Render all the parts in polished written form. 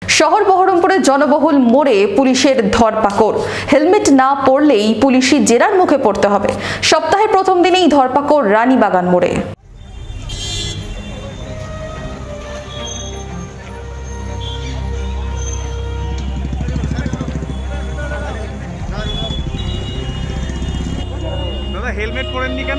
শহর বহরমপুরের জনবহুল মোড়ে পুলিশের ধরপাকড়। হেলমেট না পরলেই পুলিশি জেরার মুখে পড়তে হবে। সপ্তাহের প্রথম দিনেই ধরপাকড় রানীবাগান মোড়ে। দাদা হেলমেট পরেননি কেন?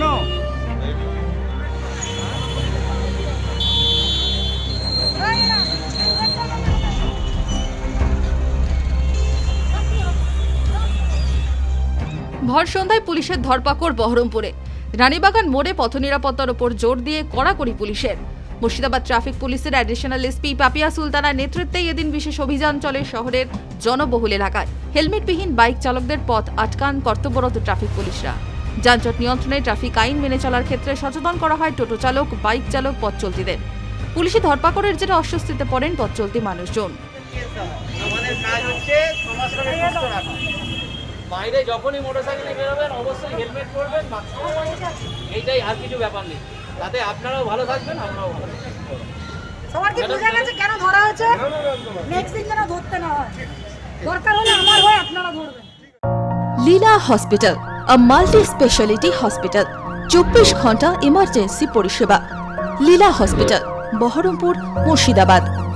ভর সন্ধ্যায় পুলিশের ধরপাকড় বহরমপুরে। রানীবাগান মোড়ে পথ নিরাপত্তার উপর জোর দিয়ে কড়াকড়ি পুলিশের। মুর্শিদাবাদ ট্রাফিক পুলিশের অ্যাডিশনাল এসপি পাপিয়া সুলতানার নেতৃত্বে এদিন বিশেষ অভিযান চলে শহরের জনবহুল এলাকায়। হেলমেটবিহীন বাইক চালকদের পথ আটকান কর্তব্যরত ট্রাফিক পুলিশরা। যানজট নিয়ন্ত্রণে ট্রাফিক আইন মেনে চলার ক্ষেত্রে সচেতন করা হয় টোটো চালক, বাইক চালক, পথ চলতিদের। পুলিশি ধরপাকড়ের জেরে অস্বস্তিতে পড়েন পথ চলতি মানুষজন। আমাদের কাজ হচ্ছে সমাজকে সুস্থ রাখা। বাইরে যখনই মোটরসাইকেলে বেরোবেন অবশ্যই হেলমেট পরবেন, এইটাই, আর কিছু ব্যাপার নেই। তাতে আপনারাও ভালো থাকবেন, আমরাও ভালো থাকবো। সবার কি বুঝা গেছে কেন ধরা হয়েছে? নেক্সট দিন যেন ধরতে না হয়। দরকার হলে আমার হয় আপনারা ধরবেন। Leela hospital, a multi speciality hospital, 24 ঘন্টা ইমার্জেন্সি পরিষেবা। লীলা হসপিটাল, বহরমপুর, মুর্শিদাবাদ।